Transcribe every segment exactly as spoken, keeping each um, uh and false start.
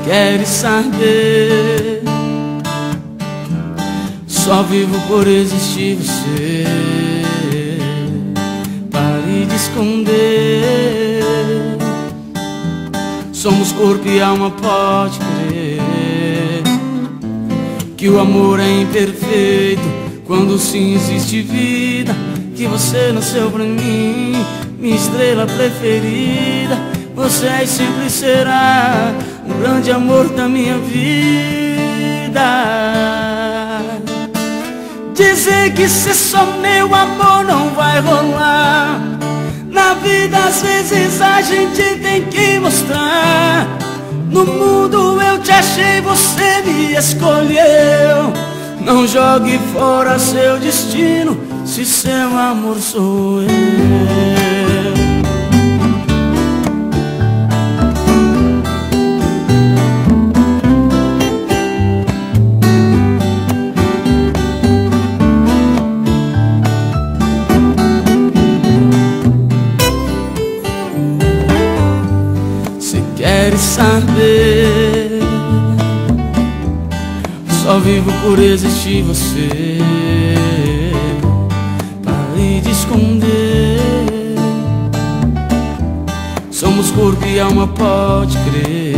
queres saber, só vivo por existir você. Pare de esconder, somos corpo e alma, pode crer que o amor é imperfeito quando sim existe vida. Que você nasceu pra mim, minha estrela preferida. Você é e sempre será um grande amor da minha vida. Dizer que ser só meu amor não vai rolar. Na vida às vezes a gente tem que mostrar. No mundo eu te achei, você me escolheu. Não jogue fora seu destino, se seu amor sou eu. Se queres saber, só vivo por existir você. Pare de esconder, somos corpo e alma, pode crer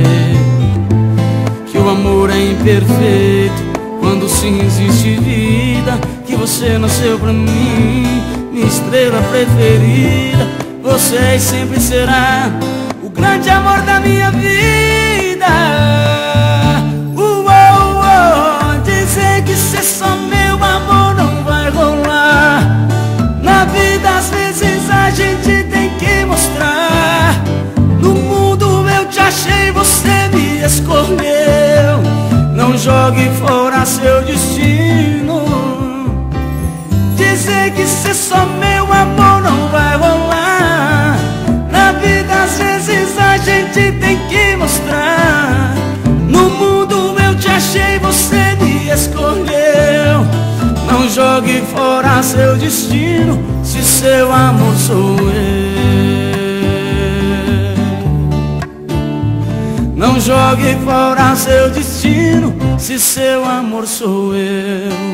que o amor é imperfeito quando sim existe vida. Que você nasceu pra mim, minha estrela preferida. Você é e sempre será o grande amor da minha vida. Ser só meu amor não vai rolar. Na vida às vezes a gente tem que mostrar. No mundo eu te achei, você me escolheu. Não jogue fora seu destino. Dizer que ser só meu amor não vai rolar. Na vida às vezes a gente tem que mostrar. No mundo eu te achei, você me escolheu. Não jogue fora seu destino, se seu amor sou eu. Não jogue fora seu destino, se seu amor sou eu.